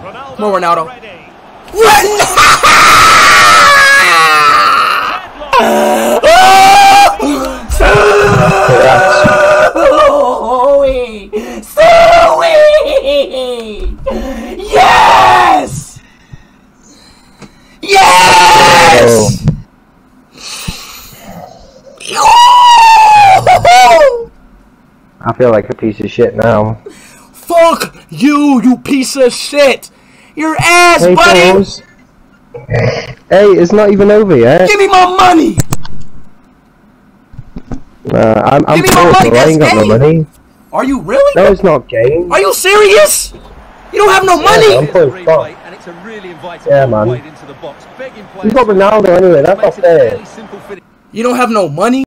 More Ronaldo. Yes! Yes! I feel like a piece of shit now. Fuck you, you piece of shit! Your ass, hey, buddy! Balls. Hey, it's not even over yet. Give me my money! I'm Give me my poor, money, so I ain't got no money. Are you really? No, it's not game. Are you serious? You don't have no money? I'm poor as fuck. Yeah, man. You got Ronaldo anyway, that's not fair. You don't have no money?